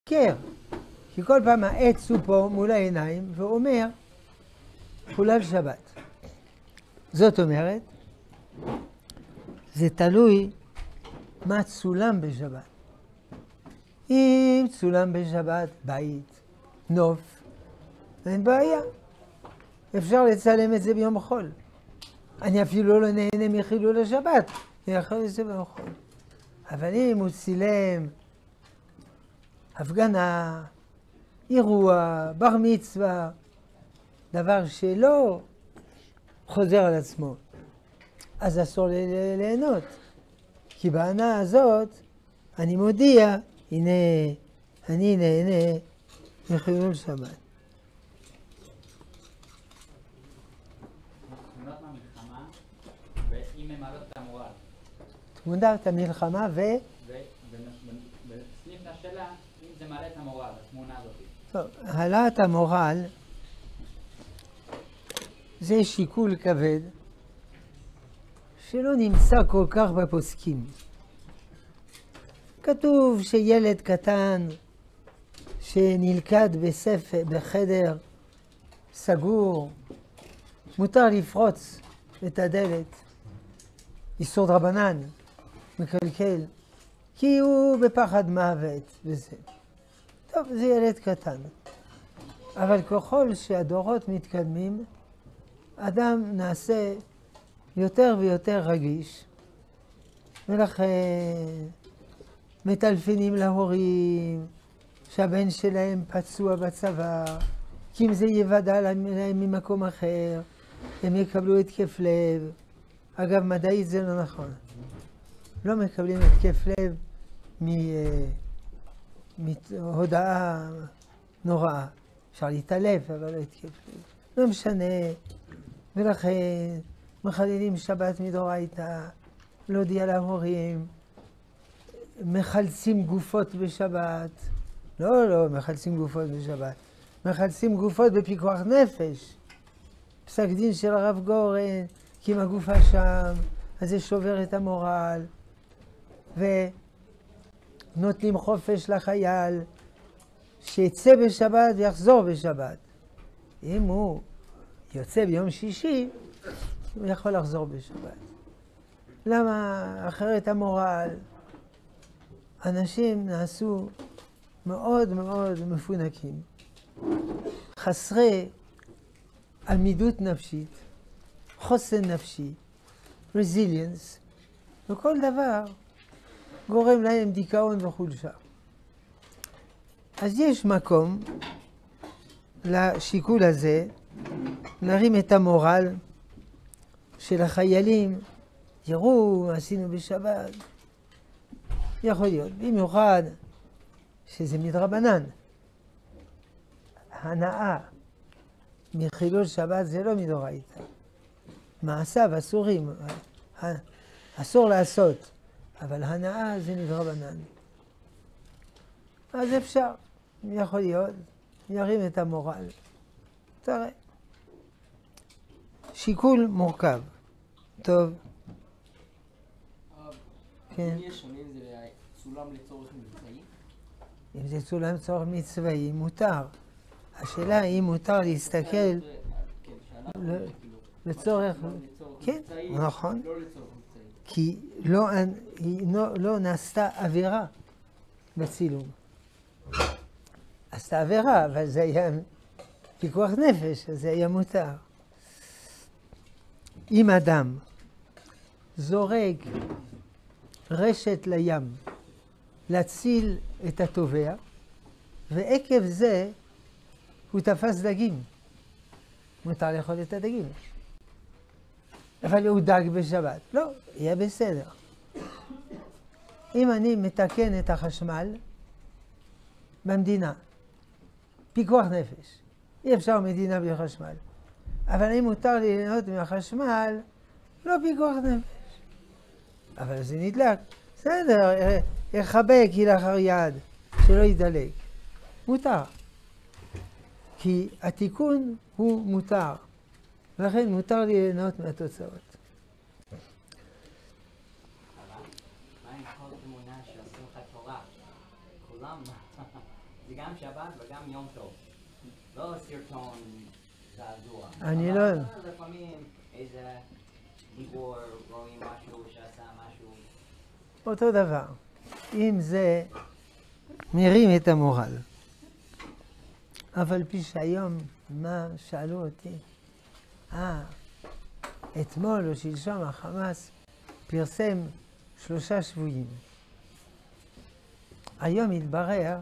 קר, כי כל פעם העץ הוא פה מול העיניים ואומר חולל שבת. זאת אומרת, זה תלוי מה צולם בשבת. אם צולם בשבת בית, נוף, אין בעיה. אפשר לצלם את זה ביום חול. אני אפילו לא נהנה מחילול השבת, אני יכול את זה ביום חול. אבל אם הוא צילם הפגנה, אירוע, בר מצווה, דבר שלא חוזר על עצמו, אז אסור ליהנות. כי בהנאה הזאת אני מודיע, הנה, אני נהנה מחילול שבת. תמונות מהמלחמה, ואם ממלאות את המורל. תמונת המלחמה וסניף השאלה, אם זה מעלה את המורל, התמונה הזאת. טוב, העלאת המורל זה שיקול כבד שלא נמצא כל כך בפוסקים. כתוב שילד קטן שנלכד בחדר סגור, מותר לפרוץ את הדלת, איסור דרבנן, מקלקל, כי הוא בפחד מוות וזה. טוב, זה ילד קטן. אבל ככל שהדורות מתקדמים, אדם נעשה יותר ויותר רגיש, ולכן מטלפנים להורים שהבן שלהם פצוע בצבא, כי אם זה יוודע להם ממקום אחר, הם יקבלו התקף לב. אגב, מדעית זה לא נכון. לא מקבלים התקף לב מהודעה נוראה. אפשר להתעלף, אבל לא התקף לב. לא משנה. ולכן מחללים שבת מדאורייתא, להודיע להורים, מחלצים גופות בשבת. לא מחלצים גופות בשבת. מחלצים גופות בפיקוח נפש. פסק דין של הרב גורן, כי אם הגופה שם, אז זה שובר את המורל. ונותנים חופש לחייל, שיצא בשבת ויחזור בשבת. אם הוא יוצא ביום שישי, הוא יכול לחזור בשבת. למה? אחרת המורל. אנשים נעשו מאוד מאוד מפונקים, חסרי עמידות נפשית, חוסן נפשי, resilience, וכל דבר גורם להם דיכאון וחולשה. אז יש מקום לשיקול הזה, להרים את המורל של החיילים, יראו מה עשינו בשבת. יכול להיות, במיוחד שזה מדרבנן. הנאה מחילול שבת זה לא מדאורייתא. מעשיו אסורים, אסור לעשות, אבל הנאה זה מדרבנן. אז אפשר, יכול להיות, ירים את המורל. תראה. שיקול מורכב. טוב. כן. אם יש שונים זה צולם לצורך מבצעי? אם זה צולם לצורך מצוואי, מותר. השאלה היא אם מותר להסתכל לצורך... כן, נכון. לא לצורך מבצעי. כי לא נעשתה עבירה בצילום. עשתה עבירה, אבל זה היה פיקוח נפש, אז זה היה מותר. אם אדם זורק רשת לים להציל את הטובע, ועקב זה הוא תפס דגים, מותר לאכול את הדגים. אבל הוא דג בשבת. לא, יהיה בסדר. אם אני מתקן את החשמל במדינה, פיקוח נפש, אי אפשר מדינה בלי חשמל. אבל אם מותר לי ליהנות מהחשמל, לא פיקוח נפש. אבל זה נדלק. בסדר, יחבק כלאחר יד, שלא ידלק. מותר. כי התיקון הוא מותר. ולכן מותר לי ליהנות מהתוצאות. מה עם כל תמונה של שמחת תורה? כולם זה גם שבת וגם יום טוב. לא סרטון זעזוע. אני לא... אבל לפעמים איזה דיבור, רואים משהו שעשה משהו. אותו דבר. אם זה מרים את המורל. אבל פי שהיום, מה שאלו אותי? אתמול או שלשום החמאס פרסם 3 שבויים. היום התברר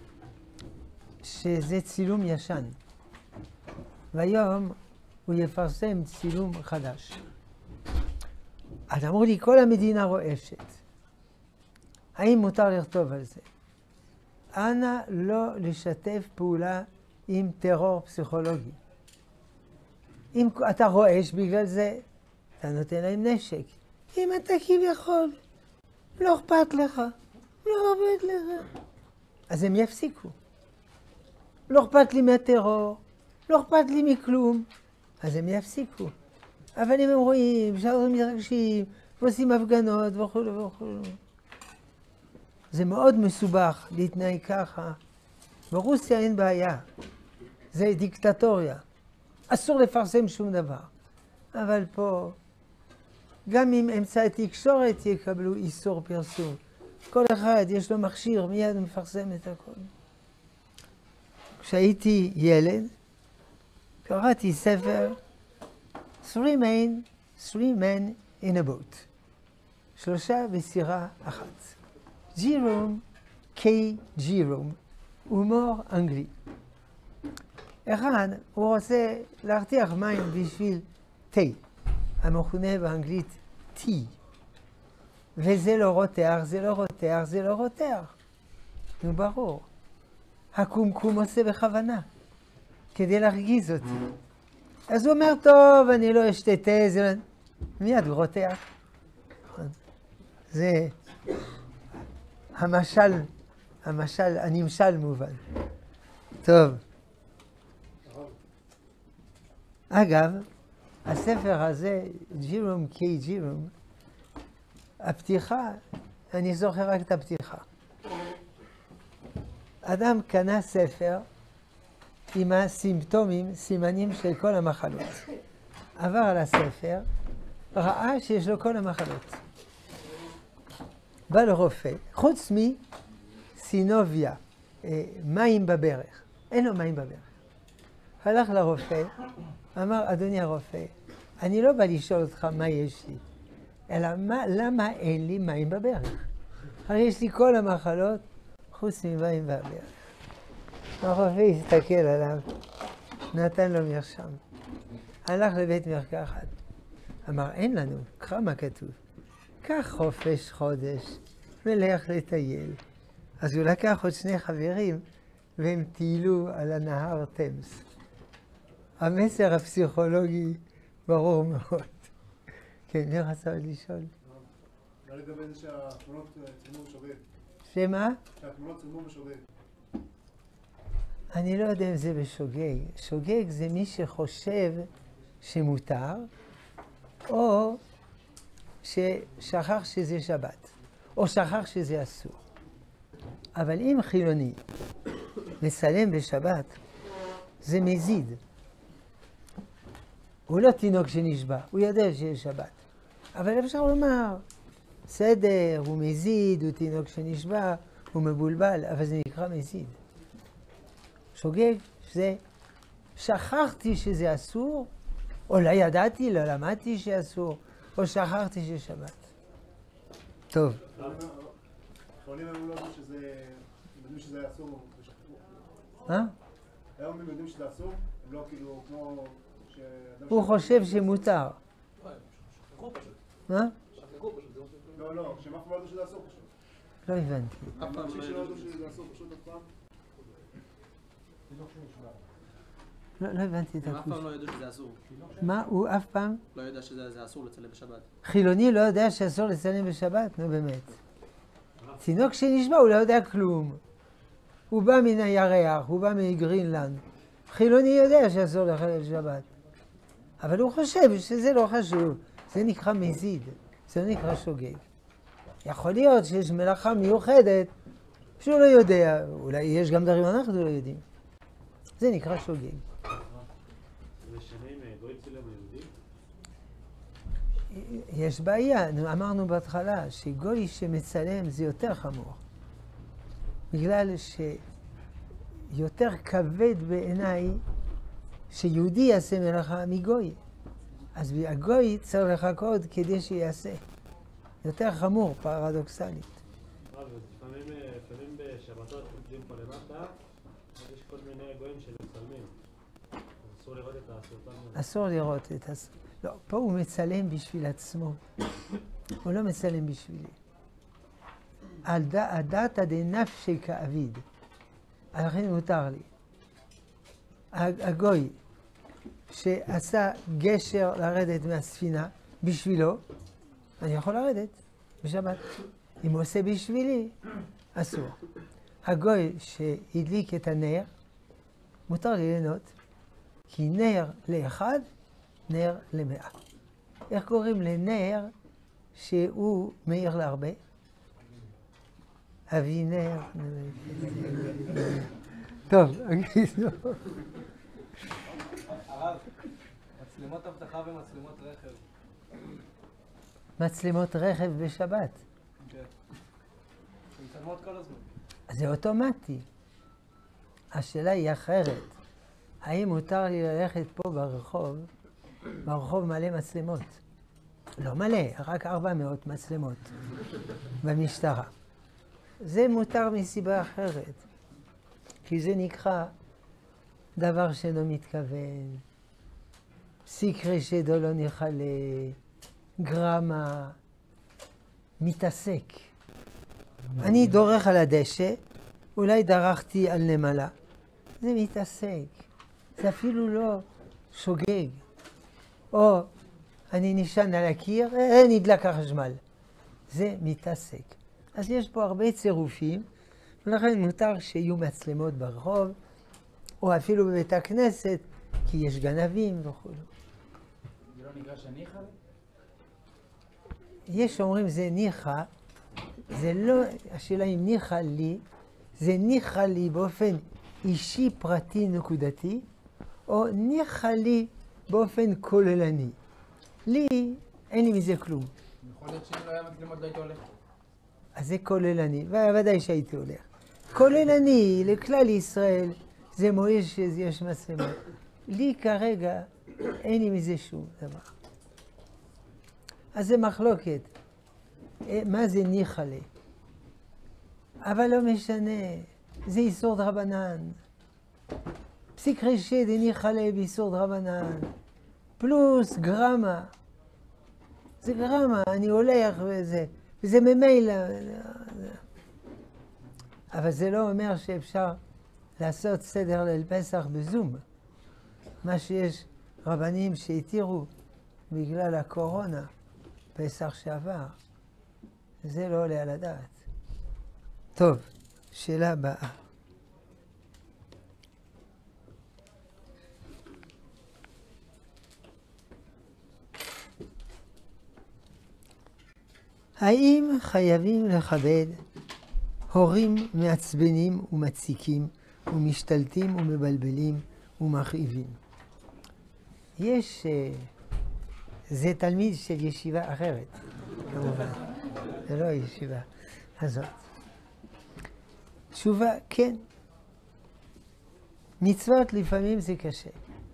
שזה צילום ישן. והיום הוא יפרסם צילום חדש. אז אמרו לי, כל המדינה רועשת. האם מותר לכתוב על זה? אנא לא לשתף פעולה עם טרור פסיכולוגי. אם אתה רועש בגלל זה, אתה נותן להם נשק. אם אתה כביכול, לא אכפת לך, לא עובד לך, אז הם יפסיקו. לא אכפת לי מהטרור, לא אכפת לי מכלום, אז הם יפסיקו. אבל אם הם רואים שאנחנו מתרגשים ועושים הפגנות וכו' וכו', זה מאוד מסובך להתנהג ככה. ברוסיה אין בעיה, זה דיקטטוריה. אסור לפרסם שום דבר. אבל פה, גם אם אמצעי תקשורת יקבלו איסור פרסום, כל אחד יש לו מכשיר, מיד הוא מפרסם את הכל. כשהייתי ילד, קראתי ספר, Three men in a boat. 3 בסירה אחת. ג'ירום, קיי ג'ירום, הומור אנגלי. אחד, הוא רוצה להרתיח מים בשביל תה, המכונה באנגלית טי. וזה לא רותח, זה לא רותח, זה לא רותח. נו ברור. הקומקום עושה בכוונה, כדי להרגיז אותי. אז הוא אומר, טוב, אני לא אשתה תה, זה... מיד הוא רותח. זה הנמשל מובן. טוב. אגב, הספר הזה, ג'ירום קיי ג'ירום, הפתיחה, אני זוכר רק את הפתיחה. אדם קנה ספר עם הסימפטומים, סימנים של כל המחלות. עבר על הספר, ראה שיש לו כל המחלות. בא לרופא, חוץ מסינוביה, מים בברך. אין לו מים בברך. הלך לרופא, אמר, אדוני הרופא, אני לא בא לשאול אותך מה יש לי, אלא למה אין לי מים בברך? הרי יש לי כל המחלות, חוץ ממים בברך. הרופא הסתכל עליו, נתן לו מרשם. הלך לבית מרקחת, אמר, אין לנו, קרא מה כתוב. קח חופש חודש ולך לטייל. אז הוא לקח עוד 2 חברים והם טיילו על הנהר תמס. המסר הפסיכולוגי ברור מאוד. כן, מי רצה עוד לשאול? לא לגבי זה שהתמונות צילמו בשוגג. שמה? שהתמונות צילמו בשוגג. אני לא יודע אם זה בשוגג. שוגג זה מי שחושב שמותר, או ששכח שזה שבת, או שכח שזה אסור. אבל אם חילוני מצלם בשבת, זה מזיד. הוא לא תינוק שנשבע, הוא יודע שיש שבת. אבל אפשר לומר, בסדר, הוא מזיד, הוא תינוק שנשבע, הוא מבולבל, אבל זה נקרא מזיד. שוגג זה שכחתי שזה אסור, או לא ידעתי, לא למדתי שאסור, או שכחתי ששבת. טוב. חולים הם לא יודעים שזה אסור. היום הם יודעים שזה אסור, הם לא כאילו כמו... הוא חושב שמותר. מה? לא, שהם אף פעם לא ידעו שזה אסור פשוט. לא הבנתי. אנשים שלא ידעו שזה אסור פשוט אף פעם. לא הבנתי את הם אף הכוש. פעם לא ידעו שזה אסור. מה? הוא אף פעם? לא יודע שזה אסור לצלם בשבת. חילוני לא יודע שאסור לצלם בשבת? נו באמת. תינוק שנשבע הוא לא יודע כלום. הוא בא מן הירח, הוא בא מגרינלנד. חילוני יודע שאסור לחלל שבת. אבל הוא חושב שזה לא חשוב. זה נקרא מזיד, זה נקרא שוגג. יכול להיות שיש מלאכה מיוחדת שהוא לא יודע, אולי יש גם דברים אנחנו לא יודעים. זה נקרא שוגג. זה משנה אם גוי צילם ליהודים? יש בעיה, אמרנו בהתחלה שגוי שמצלם זה יותר חמור. בגלל שיותר כבד בעיניי שיהודי יעשה מלאכה מגוי. אז הגוי צריך לחכות כדי שיעשה. יותר חמור, פרדוקסלית. לפעמים בשבתות עובדים פה למטה, יש כל מיני גויים שמצלמים. אסור לראות את הסרטון. אסור לראות את הסרטון. לא, פה הוא מצלם בשביל עצמו. הוא לא מצלם בשבילי. על דעתא דנפשי כאביד. לכן מותר לי. הגוי שעשה גשר לרדת מהספינה בשבילו, אני יכול לרדת בשבת. אם הוא עושה בשבילי, אסור. הגוי שהדליק את הנר, מותר לי ליהנות, כי נר לאחד, נר למאה. איך קוראים לנר שהוא מאיר להרבה? אבינר. טוב, הרב, מצלמות אבטחה ומצלמות רכב. מצלמות רכב בשבת. כן. מצלמות כל הזמן. זה אוטומטי. השאלה היא אחרת. האם מותר לי ללכת פה ברחוב מלא מצלמות? לא מלא, רק 400 מצלמות במשטרה. זה מותר מסיבה אחרת. כי זה נקרא דבר שאינו מתכוון, סיקרי שדו לא נחלה, גרמה, מתעסק. אני דורך על הדשא, אולי דרכתי על נמלה. זה מתעסק. זה אפילו לא שוגג. או אני נשען על הקיר, נדלק החשמל. זה מתעסק. אז יש פה הרבה צירופים, ולכן מותר שיהיו מצלמות ברחוב, או אפילו בבית הכנסת, כי יש גנבים וכו'. זה לא נקרא שניחה? יש שאומרים זה ניחה, זה לא, השאלה אם ניחה לי, זה ניחה לי באופן אישי, פרטי, נקודתי, או ניחה לי באופן כוללני. לי, אין לי מזה כלום. יכול להיות שאם לא היה מצלמות לא היית הולך. אז זה כוללני, ודאי שהייתי הולך. כוללני, לכלל ישראל, זה מועיל שיש מצלמות. לי כרגע אין לי מזה שום דבר. אז זה מחלוקת. מה זה ניחא לי? אבל לא משנה, זה איסור דרבנן. פסיק רשת ניחא לי באיסור דרבנן. פלוס גרמה. זה גרמה, אני הולך וזה ממילא. אבל זה לא אומר שאפשר לעשות סדר ליל פסח בזום. מה שיש רבנים שהתירו בגלל הקורונה, פסח שעבר, זה לא עולה על הדעת. טוב, שאלה הבאה. האם חייבים לכבד הורים מעצבנים ומציקים ומשתלטים ומבלבלים ומכאיבים? יש, זה תלמיד של ישיבה אחרת, כמובן, זה לא ישיבה הזאת. תשובה, כן. מצוות לפעמים זה קשה.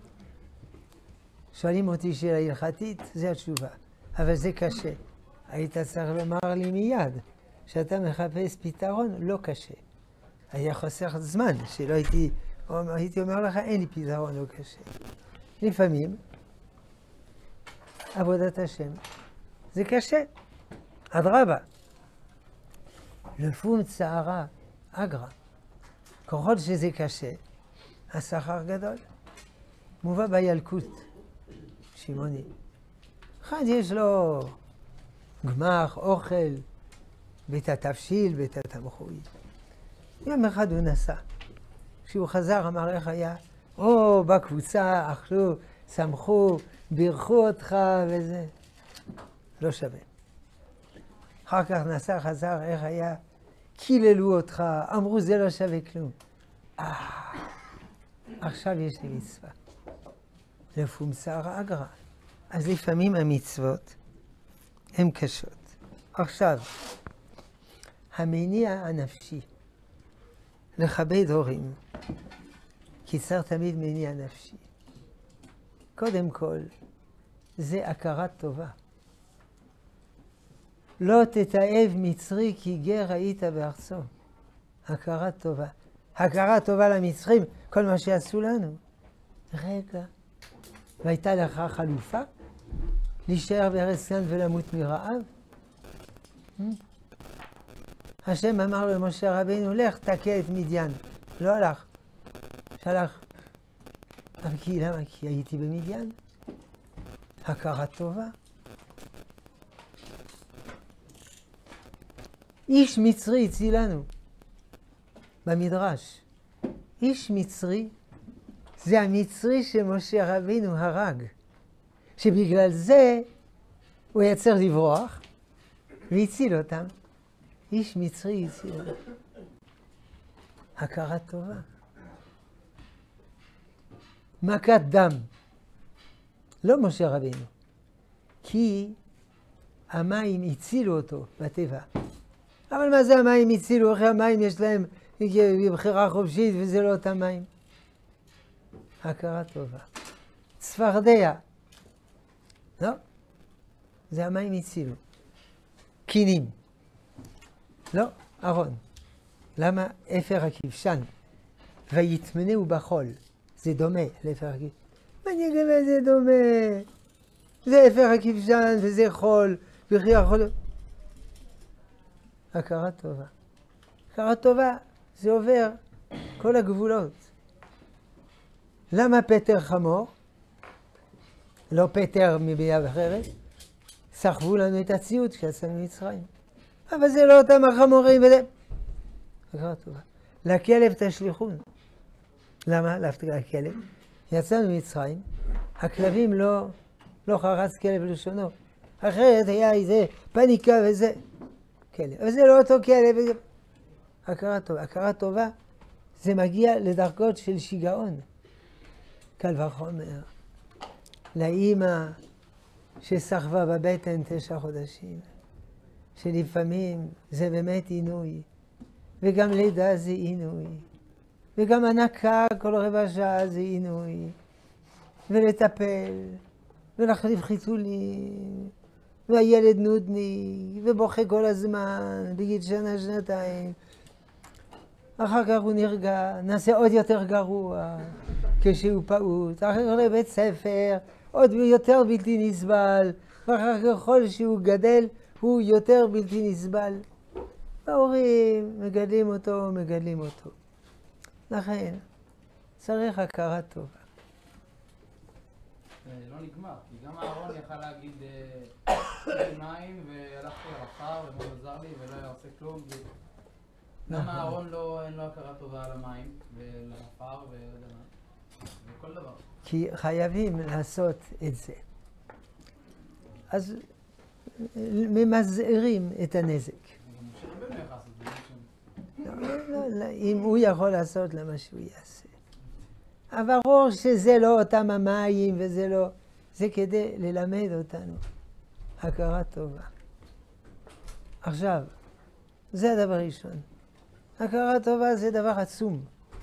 שואלים אותי שאלה הלכתית, זה התשובה, אבל זה קשה. היית צריך לומר לי מיד שאתה מחפש פתרון לא קשה. היה חוסך זמן, שלא הייתי אומר לך אין לי פתרון לא קשה. לפעמים עבודת השם זה קשה, אדרבה. לפום צערה אגרה. ככל שזה קשה, השכר גדול. מובא בילקוט, שמעוני. אחד יש לו גמח, אוכל, בית התבשיל, בית התמחוי. יום אחד הוא נסע. כשהוא חזר אמר איך היה, בקבוצה אכלו, שמחו, בירכו אותך וזה. לא שווה. אחר כך נסע, חזר, איך היה, קיללו אותך, אמרו זה לא שווה כלום. עכשיו יש לי מצווה. לפום שער אגרא. אז לפעמים המצוות הן קשות. עכשיו, המניע הנפשי לכבד הורים, קיצר תמיד מניע נפשי. קודם כל, זה הכרת טובה. לא תתעב מצרי כי גר היית בארצו. הכרת טובה. הכרת טובה למצרים, כל מה שעשו לנו. רגע, והייתה לך חלופה? להישאר בארץ כאן ולמות מרעב? השם אמר למשה רבינו, לך תכה את מדיין. לא הלך. שלח. אבל למה? כי הייתי במדיין. הכרת טובה. איש מצרי הצילנו במדרש. איש מצרי זה המצרי שמשה רבינו הרג. שבגלל זה הוא היה צריך לברוח והציל אותם. איש מצרי הציל אותם. הכרת טובה. מכת דם. לא משה רבינו. כי המים הצילו אותו בטבע. אבל מה זה המים הצילו? אחרי המים יש להם בחירה חופשית וזה לא אותם מים. הכרת טובה. צפרדע. לא? זה המים הצילו. קינים. לא, ארון. למה אפר הכבשן? ויטמנהו בחול. זה דומה לאפר הכבשן. מה אני אגיד מה זה דומה? זה אפר הכבשן וזה חול. וכי החול... הכרת טובה. הכרת טובה זה עובר כל הגבולות. למה פטר חמור? לא פטר מביאה אחרת. סחבו לנו את הציוד כשיצאנו ממצרים. אבל זה לא אותם החמורים וזה. הכרת טובה. לכלב תשליכון. למה? לכלב. יצאנו ממצרים. הכלבים לא חרץ כלב לשונו. אחרת היה איזה פניקה וזה. כלב. אבל זה לא אותו כלב. הכרת טובה. הכרת טובה זה מגיע לדרגות של שיגעון. קל וחומר. לאמא שסחבה בבטן 9 חודשים. שלפעמים זה באמת עינוי. וגם לידה זה עינוי. וגם הנקה כל רבע שעה זה עינוי. ולטפל. ולהחליף חיתולים. והילד נודני. ובוכה כל הזמן. בגיל שנה, שנתיים. אחר כך הוא נרגע. נעשה עוד יותר גרוע. כשהוא פעוט. אחר כך לבית ספר. עוד יותר בלתי נסבל. ואחר כך ככל שהוא גדל. הוא יותר בלתי נסבל. ההורים מגדלים אותו. לכן, צריך הכרת טובה. זה לא נגמר, כי גם אהרון יכל להגיד מים והלכתי על עפר ומה עזר לי ולא היה עושה כלום. למה אהרון אין לו הכרת טובה על המים ולעפר וכל דבר? כי חייבים לעשות את זה. אז ממזערים את הנזק. אם הוא יכול לעשות למה שהוא יעשה. אבל ברור שזה לא אותם המים וזה לא, זה כדי ללמד אותנו הכרת טובה. עכשיו, זה הדבר ראשון. הכרת טובה זה דבר עצום.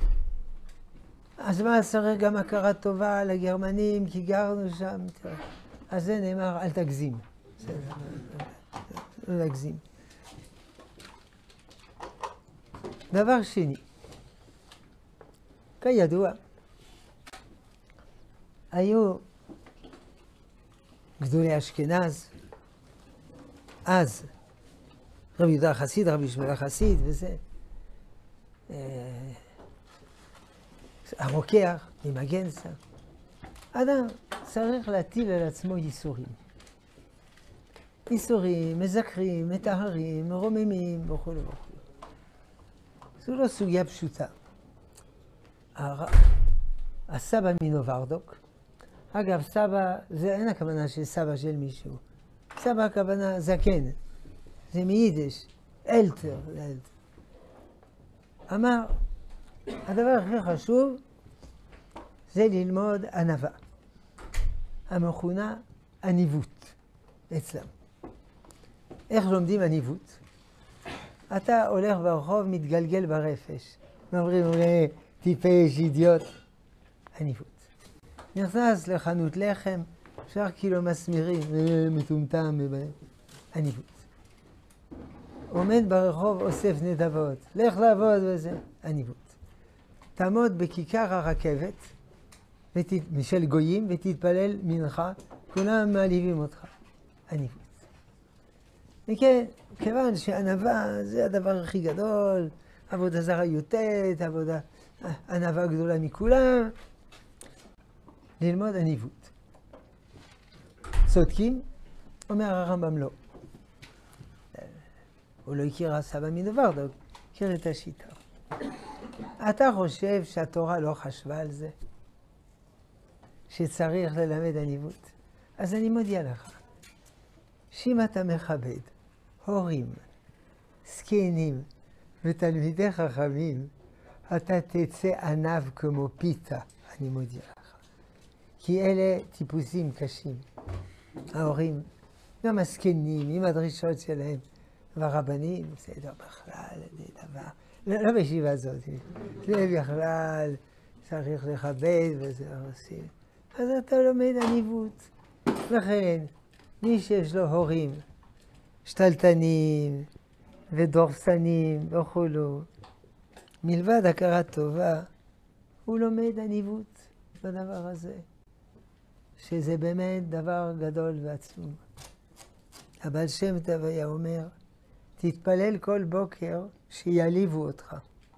אז מה צריך גם הכרת טובה לגרמנים כי גרנו שם? אז זה נאמר אל תגזים. לא להגזים. דבר שני, כידוע, היו גדולי אשכנז, אז רבי יהודה החסיד, רבי ישמעאל החסיד וזה, הרוקח ממגנצא. אדם צריך להטיל על עצמו ייסורים. ייסורים, מזכרים, מטהרים, מרוממים וכו' וכו'. זו לא סוגיה פשוטה. הסבא מנוברדוק, אגב, סבא, זה אין הכוונה של סבא של מישהו. סבא הכוונה זקן. זה מיידיש, אלתר. אמר, הדבר הכי חשוב זה ללמוד ענווה, המכונה עניבות אצלם. איך לומדים עניבות? אתה הולך ברחוב, מתגלגל ברפש. אומרים, טיפש, אידיוט. עניבות. נכנס לחנות לחם, אפשר קילו מסמירים, מטומטם, עניבות. עומד ברחוב, אוסף נדבות, לך לעבוד וזה, עניבות. תעמוד בכיכר הרכבת, של גויים, ותתפלל מנחה, כולם מעליבים אותך, עניבות. וכן, כיוון שענווה זה הדבר הכי גדול, עבודה זרה יוטט, ענווה גדולה מכולם, ללמוד עניבות. צודקים? אומר הרמב"ם לא. הוא לא הכיר הסבא מדוורדוק, הכיר את השיטה. אתה חושב שהתורה לא חשבה על זה? שצריך ללמד עניבות? אז אני מודיע לך, שאם אתה מכבד הורים, זקנים ותלמידי חכמים, אתה תצא ענב כמו פיתה, אני מודיע לך. כי אלה טיפוסים קשים. ההורים, גם הזקנים, עם הדרישות שלהם, והרבנים, בסדר, בכלל, זה דבר, לא בישיבה הזאת, זה בכלל צריך לכבד וזה עושים. אז אתה לומד עניבות. לכן, מי שיש לו הורים, שתלטנים ודורסנים וכולו, מלבד הכרת טובה, הוא לומד עניבות בדבר הזה, שזה באמת דבר גדול ועצום. הבעל שם טוב היה אומר, תתפלל כל בוקר שיעליבו אותך,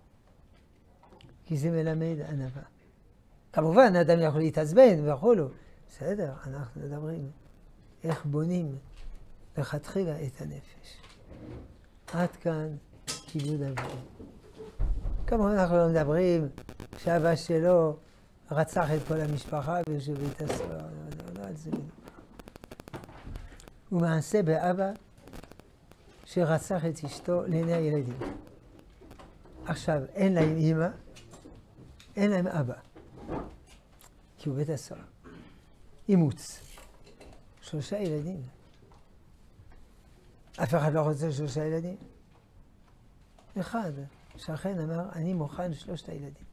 כי זה מלמד ענווה. כמובן, אדם יכול להתעצבן וכולו. בסדר, אנחנו מדברים איך בונים לכתחילה את הנפש. עד כאן כיבוד אביו. כמובן אנחנו לא מדברים שאבא שלו רצח את כל המשפחה ושבית הסוהר, לא על זה מדובר. הוא מעשה באבא שרצח את אשתו לעיני הילדים. עכשיו, אין להם אמא, אין להם אבא, כי הוא בית הסוהר. אימוץ. 3 ילדים. אף אחד לא רוצה 3 ילדים. אחד, שכן אמר, אני מוכן 3 הילדים.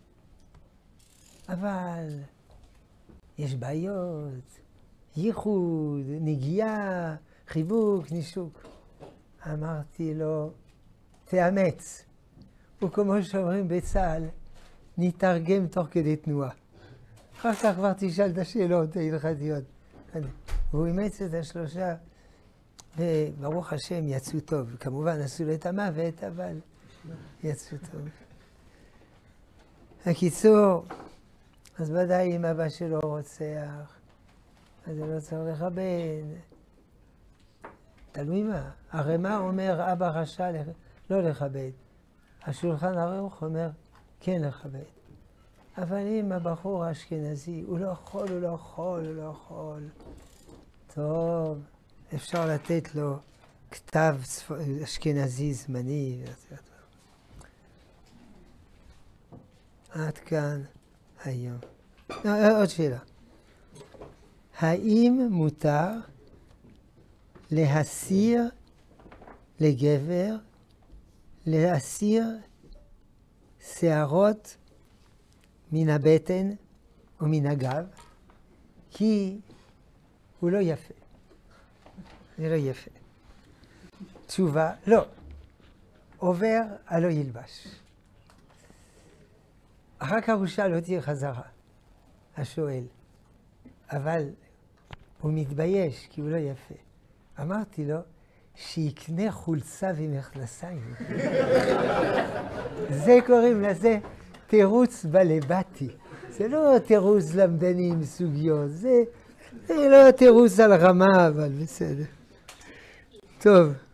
אבל יש בעיות, ייחוד, נגיעה, חיבוק, נישוק. אמרתי לו, תאמץ. וכמו שאומרים בצה"ל, נתרגם תוך כדי תנועה. אחר כך כבר תשאל את השאלות ההלכתיות. והוא אימץ את 3, וברוך השם יצאו טוב. כמובן עשו לו את המוות, אבל יצאו טוב. הקיצור, אז ודאי אם אבא שלו רוצח, אז זה לא צריך לכבד. תלוי מה. הרי מה אומר אבא רשע לא לכבד? השולחן ערוך אומר כן לכבד. אבל אם הבחור האשכנזי, הוא לא יכול. טוב, אפשר לתת לו כתב אשכנזי זמני. עד כאן היום. עוד שאלה. האם מותר לגבר להסיר שערות מן הבטן או מן הגב, כי הוא לא יפה. זה לא יפה. תשובה, לא. עובר, הלא ילבש. אחר כך הוא שאל אותי חזרה, השואל, אבל הוא מתבייש כי הוא לא יפה. אמרתי לו, שיקנה חולצה ומכנסיים. זה קוראים לזה תירוץ בלבטי. זה לא תירוץ למדני עם סוגיות, זה לא תירוץ על רמה, אבל בסדר. טוב.